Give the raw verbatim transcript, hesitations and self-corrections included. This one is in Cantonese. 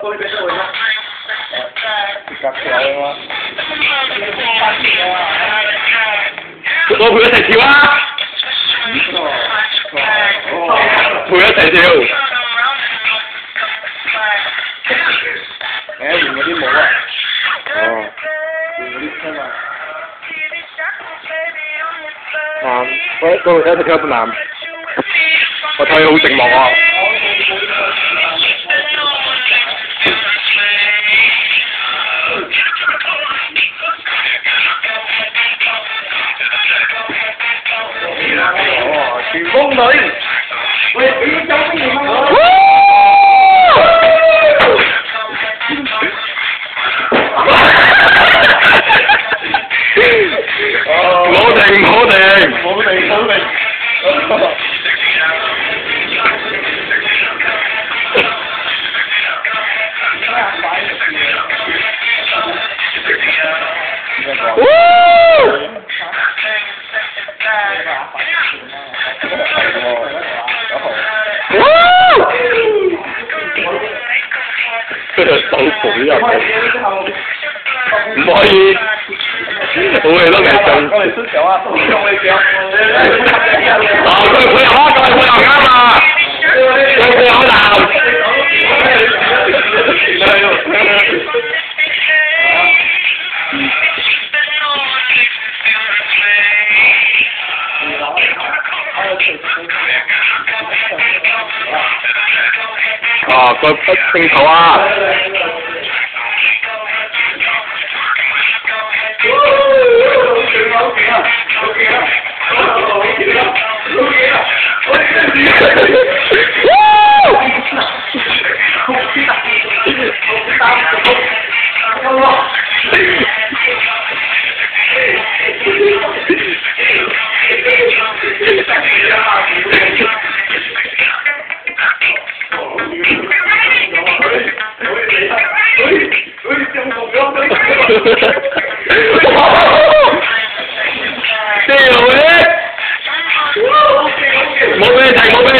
tôi bây giờ rồi nhá. Cặp kéo mà. 我陪佢一齊跳啊！陪佢一齊跳。 誒，換嗰啲帽啊！ 哦。 換嗰啲車嘛。 啱，嗰嗰個一隻腳都難。我睇佢好寂寞啊！ 哦，全攻女，喂，俾周星馳啦！ 冇停冇停冇停冇停。 手扶入嚟，唔可以，好嘢都未中。 我哋出場啊，用你腳。 啊，佢佢又啱，佢又啱啊！佢佢又啱。啊，佢不清楚啊！掉嘅，冇俾你停，冇俾